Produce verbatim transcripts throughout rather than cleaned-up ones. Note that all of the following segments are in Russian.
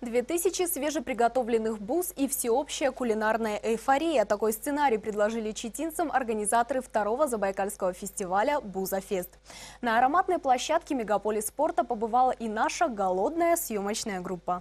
Две тысячи свежеприготовленных буз и всеобщая кулинарная эйфория. Такой сценарий предложили читинцам организаторы второго забайкальского фестиваля «Бузафест». На ароматной площадке мегаполис спорта побывала и наша голодная съемочная группа.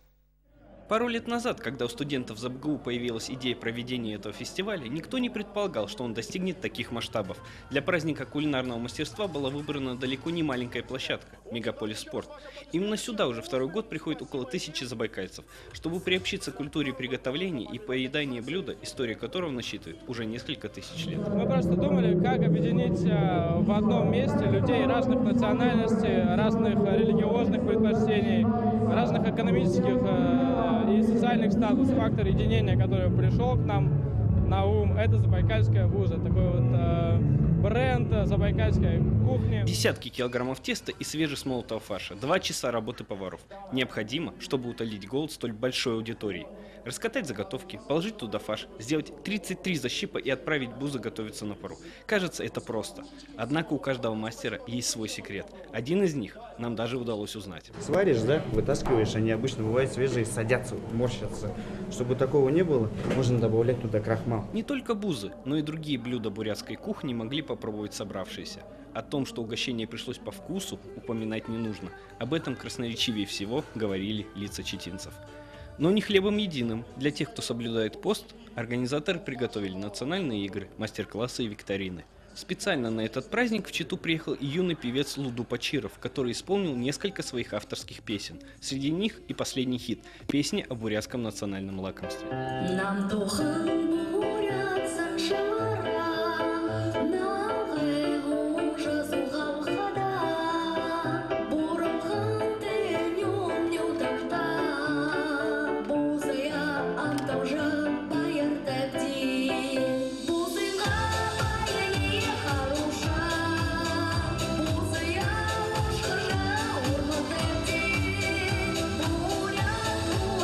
Пару лет назад, когда у студентов ЗабГУ появилась идея проведения этого фестиваля, никто не предполагал, что он достигнет таких масштабов. Для праздника кулинарного мастерства была выбрана далеко не маленькая площадка – Мегаполис Спорт. Именно сюда уже второй год приходит около тысячи забайкальцев, чтобы приобщиться к культуре приготовления и поедания блюда, история которого насчитывает уже несколько тысяч лет. Мы просто думали, как объединить в одном месте людей разных национальностей, разных религиозных предпочтений, разных экономических и социальных статусов. Фактор единения, который пришел к нам на ум, это забайкальская буза, такой вот э, бренд забайкальской кухни. Десятки килограммов теста и свежесмолотого фарша, два часа работы поваров. Необходимо, чтобы утолить голод столь большой аудитории. Раскатать заготовки, положить туда фарш, сделать тридцать три защипа и отправить бузы готовиться на пару. Кажется, это просто. Однако у каждого мастера есть свой секрет. Один из них нам даже удалось узнать. Сваришь, да, вытаскиваешь, они обычно бывают свежие, садятся, морщатся. Чтобы такого не было, можно добавлять туда крахмал. Не только бузы, но и другие блюда бурятской кухни могли попробовать собравшиеся. О том, что угощение пришлось по вкусу, упоминать не нужно. Об этом красноречивее всего говорили лица читинцев. Но не хлебом единым. Для тех, кто соблюдает пост, организаторы приготовили национальные игры, мастер-классы и викторины. Специально на этот праздник в Читу приехал и юный певец Луду Пачиров, который исполнил несколько своих авторских песен. Среди них и последний хит – песни о бурятском национальном лакомстве.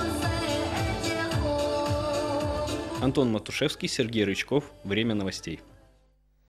Антон Матушевский, Сергей Рычков. Время новостей.